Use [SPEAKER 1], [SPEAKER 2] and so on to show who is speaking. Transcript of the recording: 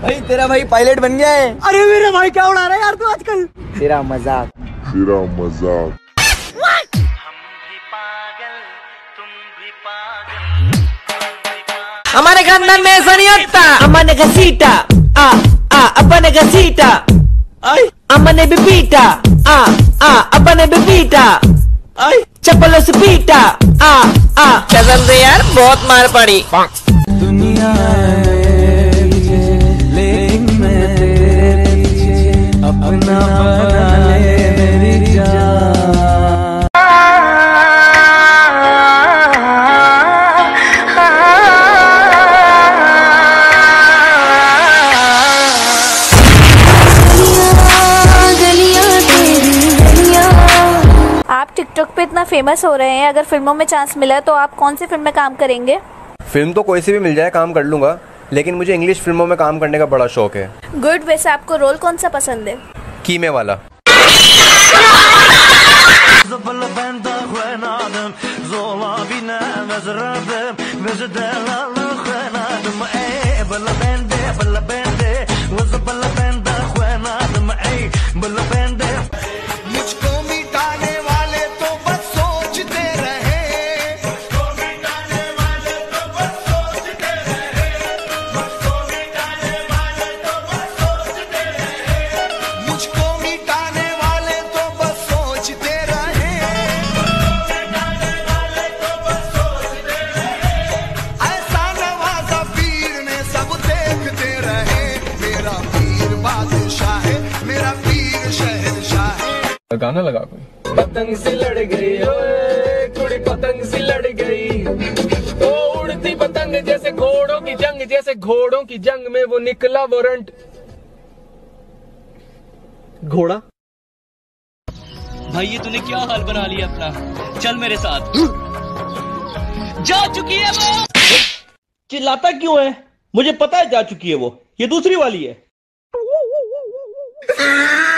[SPEAKER 1] भाई तेरा भाई पायलट बन गया है।
[SPEAKER 2] अरे मेरे भाई क्या उड़ा रहा है यार तू आजकल।
[SPEAKER 1] तेरा मजाक।
[SPEAKER 2] हमारे खानदान में ऐसा नहीं होता। अम्मा घसीटा अब्बा ने घसीटा, अम्मा ने भी पीटा अब्बा ने भी पीटा, चप्पलों से पीटा कसम से यार बहुत मार पड़ी। दुनिया लेकिन मैं तेरे पीछे अपना बना ले मेरी जान।
[SPEAKER 3] आप टिकटॉक पे इतना फेमस हो रहे हैं, अगर फिल्मों में चांस मिला तो आप कौन सी फिल्म में काम करेंगे?
[SPEAKER 4] फिल्म तो कोई सी भी मिल जाए काम कर लूंगा, लेकिन मुझे इंग्लिश फिल्मों में काम करने का बड़ा शौक है।
[SPEAKER 3] गुड। वैसे आपको रोल कौन सा पसंद है?
[SPEAKER 4] कीमे वाला।
[SPEAKER 5] गाना लगा कोई। पतंग से लड़ गई ओए कुड़ी पतंग से लड़ गई, तो उड़ती पतंग जैसे घोड़ों की जंग, जैसे घोड़ों की जंग में वो निकला वारंट घोड़ा।
[SPEAKER 6] भाई ये तूने क्या हाल बना लिया अपना, चल मेरे साथ। जा चुकी है वो।
[SPEAKER 7] चिल्लाता क्यों है? मुझे पता है जा चुकी है वो, ये दूसरी वाली है।